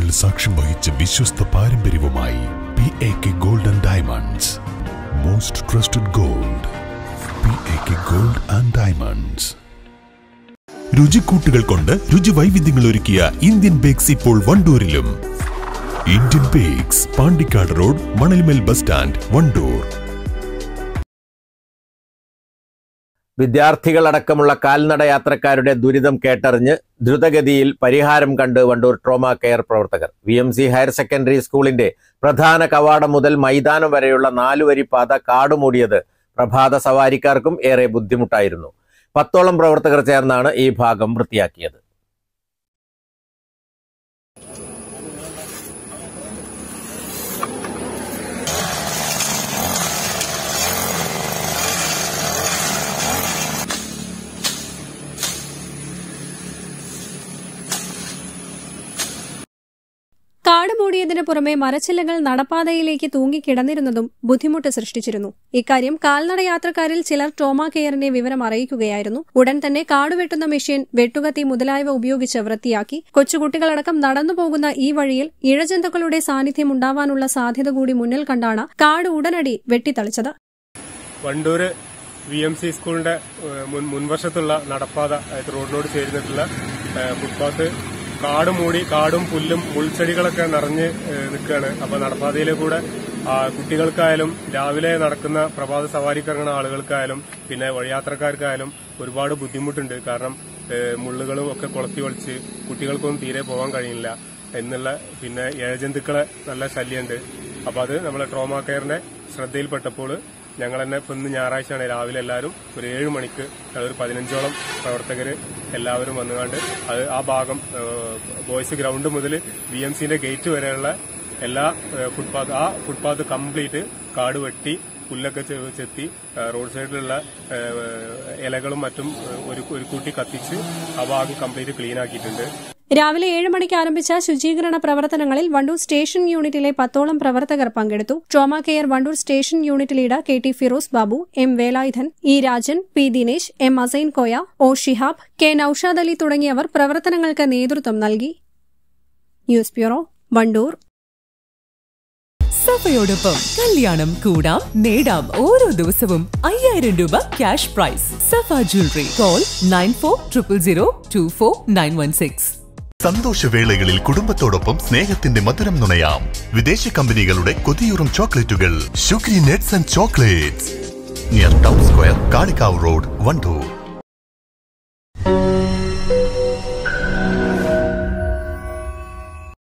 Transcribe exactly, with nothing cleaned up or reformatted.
പതിറ്റാണ്ടുകൾ സാക്ഷ്യം വഹിച്ച വിശ്വസ്ത പാരമ്പര്യവുമായി P A K gold and diamonds. Most trusted gold. P A K gold and diamonds. രുചിക്കൂട്ടുകൾ കൊണ്ട് രുചി വൈവിധ്യങ്ങൾ ഒരുക്കിയ ഇന്ത്യൻ ബേക്സ് ഇപ്പോൾ വണ്ടൂരിലും. Indian bakes, Pandikkad road, Manalmel bus stand, Wandoor. വിദ്യാർത്ഥികളടക്കമുള്ള കാൽനട യാത്രക്കാരുടെ ദുരിതം കേട്ടറിഞ്ഞ് ദ്രുതഗതിയിൽ പരിഹാരം കണ്ട് വണ്ടൂർ ട്രോമ കെയർ പ്രവർത്തകർ. V M C higher secondary സ്കൂളിന്റെ പ്രധാന കവാടം മുതൽ മൈതാനം വരെയുള്ള നാലുവരി പാത കാടുമൂടിയത് പ്രഭാത സവാരിക്കാർക്കും ഏറെ ബുദ്ധിമുട്ടായിരുന്നു. പത്തോളം പ്രവർത്തകർ ചേർന്നാണ് ഈ ഭാഗം വൃത്തിയാക്കിയത്. കാട് മൂടിയതിനു പുറമെ മരച്ചില്ലകൾ നടപ്പാതയിലേക്ക് തൂങ്ങിക്കിടന്നിരുന്നതും ബുദ്ധിമുട്ട് സൃഷ്ടിച്ചിരുന്നു. ഇക്കാര്യം കാൽനട യാത്രക്കാരിൽ ചിലർ ട്രോമ കെയറിനെ വിവരം അറിയിക്കുകയായിരുന്നു. ഉടൻ തന്നെ കാടുവെട്ടുന്ന മെഷീൻ, വെട്ടുകത്തി മുതലായവ ഉപയോഗിച്ച് വൃത്തിയാക്കി. കൊച്ചുകുട്ടികളടക്കം നടന്നുപോകുന്ന ഈ വഴിയിൽ ഇഴജന്തുക്കളുടെ സാന്നിധ്യം ഉണ്ടാവാനുള്ള സാധ്യത കൂടി മുന്നിൽ കണ്ടാണ് കാട് ഉടനടി വെട്ടിത്തളിച്ചത്. വണ്ടൂര് വി എം സി സ്കൂളിന്റെ മുൻവശത്തുള്ള നടപ്പാത റോഡിനോട് ചേർന്നിട്ടുള്ള ഫുട്പാത്ത് കാട് മൂടി, കാടും പുല്ലും മുൾച്ചെടികളൊക്കെ നിറഞ്ഞ് നിൽക്കുകയാണ്. അപ്പൊ നടപ്പാതയിലെ കൂടെ കുട്ടികൾക്കായാലും രാവിലെ നടക്കുന്ന പ്രഭാത സവാരിക്കിറങ്ങുന്ന ആളുകൾക്കായാലും പിന്നെ വഴിയാത്രക്കാർക്കായാലും ഒരുപാട് ബുദ്ധിമുട്ടുണ്ട്. കാരണം മുള്ളുകളും ഒക്കെ കൊളത്തി വലിച്ച് കുട്ടികൾക്കൊന്നും തീരെ പോകാൻ കഴിയില്ല എന്നുള്ള, പിന്നെ ഇഴജന്തുക്കളെ നല്ല ശല്യമുണ്ട്. അപ്പൊ അത് നമ്മളെ ട്രോമ കെയറിന്റെ ശ്രദ്ധയിൽപ്പെട്ടപ്പോൾ ഞങ്ങൾ തന്നെ ഇപ്പൊ ഇന്ന് ഞായറാഴ്ചയാണ്, രാവിലെ എല്ലാവരും ഒരു ഏഴ് മണിക്ക് ഒരു പതിനഞ്ചോളം പ്രവർത്തകർ എല്ലാവരും വന്നുകൊണ്ട് അത് ആ ഭാഗം ബോയ്സ് ഗ്രൗണ്ട് മുതൽ ബി എം സിന്റെ ഗേറ്റ് വരെയുള്ള എല്ലാ ഫുട്പാത്ത് ആ ഫുട്പാത്ത് കംപ്ലീറ്റ് കാട് വെട്ടി പുല്ലൊക്കെ ചെത്തി റോഡ് സൈഡിലുള്ള ഇലകളും മറ്റും ഒരു ഒരു കൂട്ടി കത്തിച്ച് ആ ഭാഗം കംപ്ലീറ്റ് ക്ലീൻ ആക്കിയിട്ടുണ്ട്. രാവിലെ ഏഴ് മണിക്ക് ആരംഭിച്ച ശുചീകരണ പ്രവർത്തനങ്ങളിൽ വണ്ടൂർ സ്റ്റേഷൻ യൂണിറ്റിലെ പത്തോളം പ്രവർത്തകർ പങ്കെടുത്തു. Trauma care Wandoor station unit leader K T Firoz Babu, M Velayudhan, E Rajan, P Dinesh, M Asain Koya, O Shihab, K Noushad Ali തുടങ്ങിയവർ പ്രവർത്തനങ്ങൾക്ക് നേതൃത്വം നൽകി. News bureau, Wandoor. സഫയോടൊപ്പം കല്യാണം കൂടാം, നേടാം ഓരോ ദിവസവും അയ്യായിരം രൂപ cash prize. Safa jewellery. Call nine four triple zero two four nine one six. സന്തോഷവേളകളിൽ കുടുംബത്തോടൊപ്പം സ്നേഹത്തിന്റെ മധുരം നുണയാം. വിദേശ കമ്പനികളുടെ കൊതിയൂറും ചോക്ലേറ്റുകൾ. Shukri nuts and chocolates. Near town square, Kalikavu road, Wandoor.